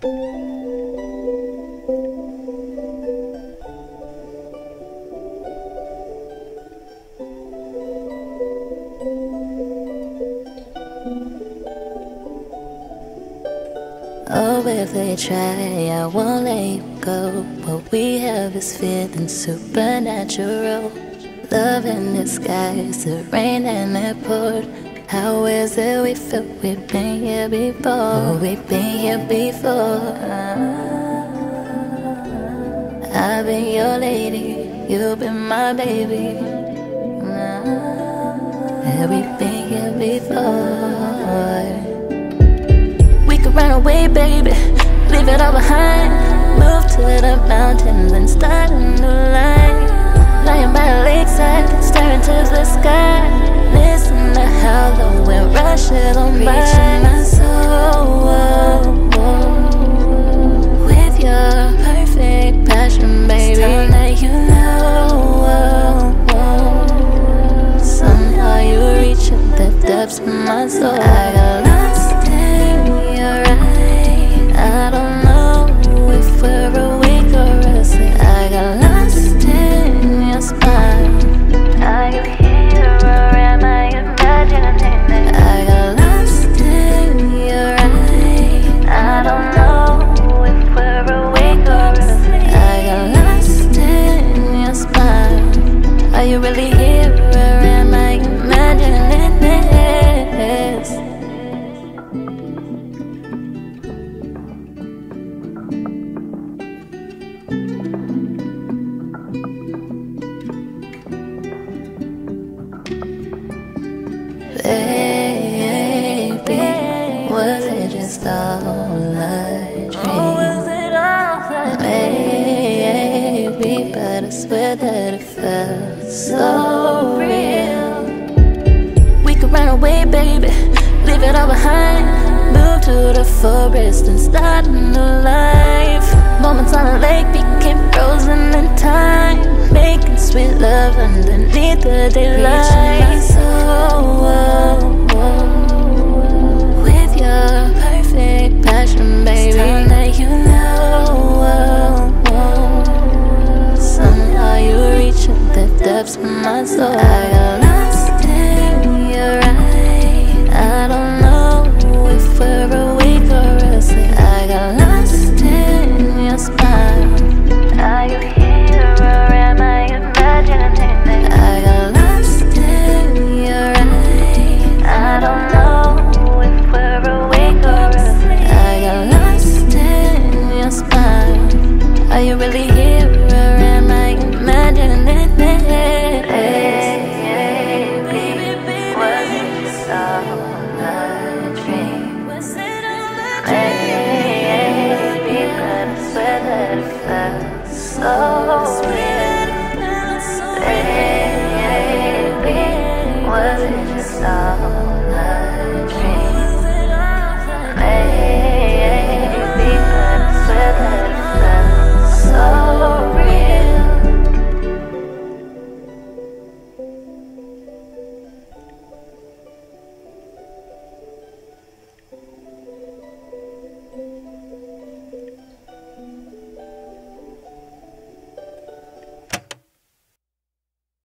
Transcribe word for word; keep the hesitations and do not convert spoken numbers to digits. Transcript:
Oh, if they try, I won't let you go. What we have is feeling supernatural. Love in disguise, the rain and it poured. How is it we feel we've been here before? Oh, we've been here before. I've been your lady, you've been my baby. Yeah, we've been here before. We could run away, baby, leave it all behind. Move to the mountains and start a new life. Lying by the lakeside, staring to the sky. Listen to how the wind rushes on by. Reaching my soul, with your perfect passion, baby. Time that you know, somehow you reach the depths of my soul. I got lost in your eyes. I don't know if we're awake or asleep. I got lost in your spine. Are you here or am I imagining it? I got lost in your eyes. I don't know if we're awake or asleep. I got lost in your spine. Are you really here or am I imagining this? Baby, was it just all a dream? Maybe, but I swear that it felt so real. We could run away, baby, leave it all behind. Move to the forest and start a new life. Moments on a lake became frozen in time, making sweet love underneath the daylight. Reaching my soul, with your perfect passion, baby. Time that you know, somehow you reach the depths of my soul. I got lost in your eyes. I don't know if we're awake or asleep. I got lost in your spine. Are you here or am I imagining it? I got lost in your eyes. I don't know if we're awake or asleep. I got lost in your spine. Are you really here or am I imagining it? Oh